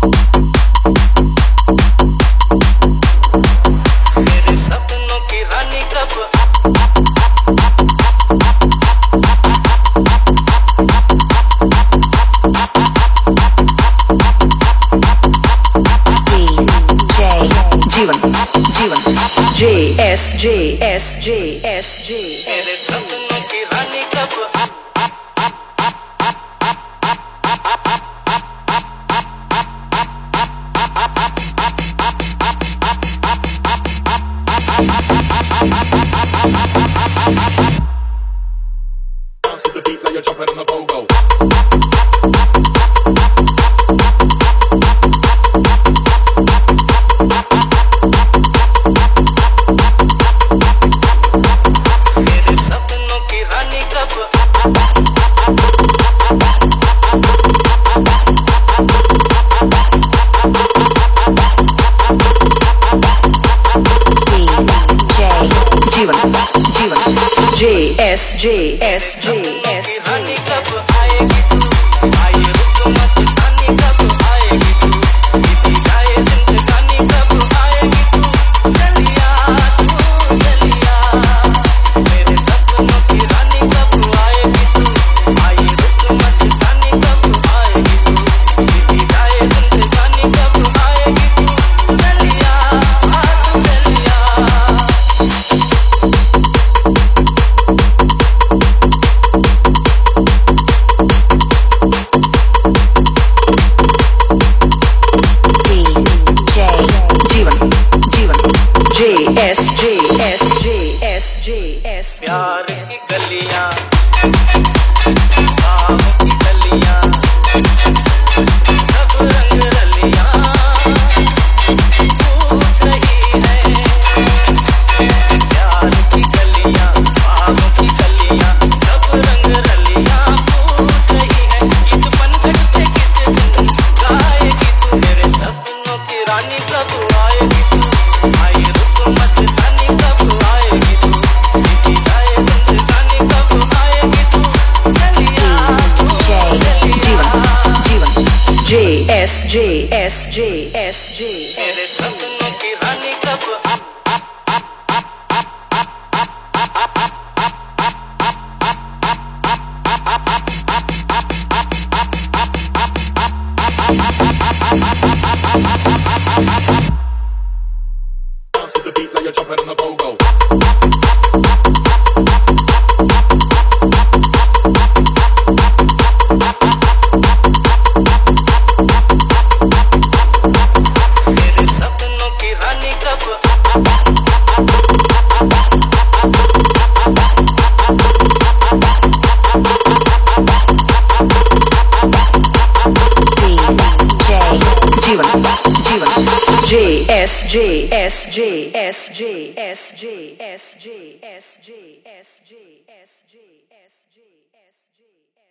JSJ मेरे सपनों की रानी कब bounce to the beat like you're jumping on a go-go. JSJ रानी कब आएगी तू आए रुक मस्तानी कब आएगी तू बीती जाए जिंदगानी कब आएगी तू चलिया मेरे सपनों की रानी कब आएगी तू आए रुक मस्तानी कब आएगी तू बीती जाए जिंदगानी कब आएगी तू चलिया JSJ प्यार की गलियां आम की गलियां सब रंग रलियां पूछ रही है प्यार की गलियां आम की गलियां सब रंग रलियां पूछ रही है गीत बनकर से किस दिन गाएगी तू मेरे सपनों की रानी कब आएगी तू आई रुक मस्तानी कब आएगी तू बीती जाए जिंदगानी कब आएगी तू चलिया JSJ मेरे सपनों की रानी कब Bounce to the beat like you're jumping on a go-go. मेरे सपनों की रानी कब JSJ